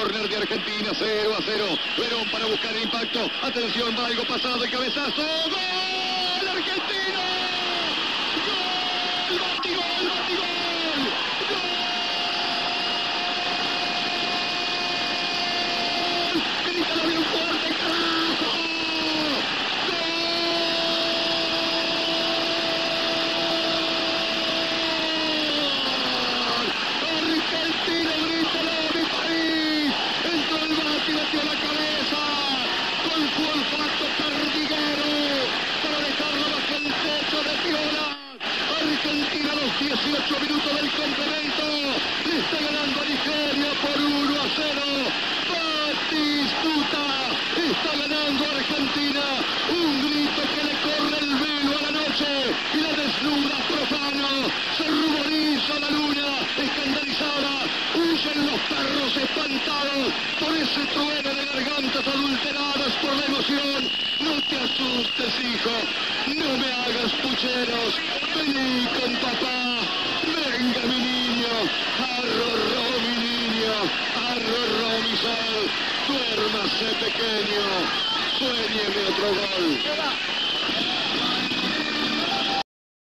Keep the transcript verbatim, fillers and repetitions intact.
córner de Argentina, cero a cero. Verón para buscar el impacto. Atención, va algo pasado y cabezazo. ¡Gol Argentina! ¡Gol! ¡Batigol, batigol! ¡Gol! ¡Grítalo bien fuerte, carajo! Argentina, grítalo, mi país. Entró el bate y batió la cabeza. Con su olfato perdiguero para dejarlo bajo el techo de Piola. Argentina a los dieciocho minutos del complemento le está ganando a Nigeria por uno a cero. Batistuta está ganando a Argentina. Un grito que le corre el velo a la noche y la desnuda profano. Se ruboriza la luna escandalizada. Huyen los perros espantados por ese trueno de gargantas adulteradas por la emoción. No te asustes, hijo. No me hagas pucheros. Vení con papá. Venga, mi niño. Arrorró, mi niño. Arrorró, mi sol. Duérmase, pequeño. Suéñeme otro gol.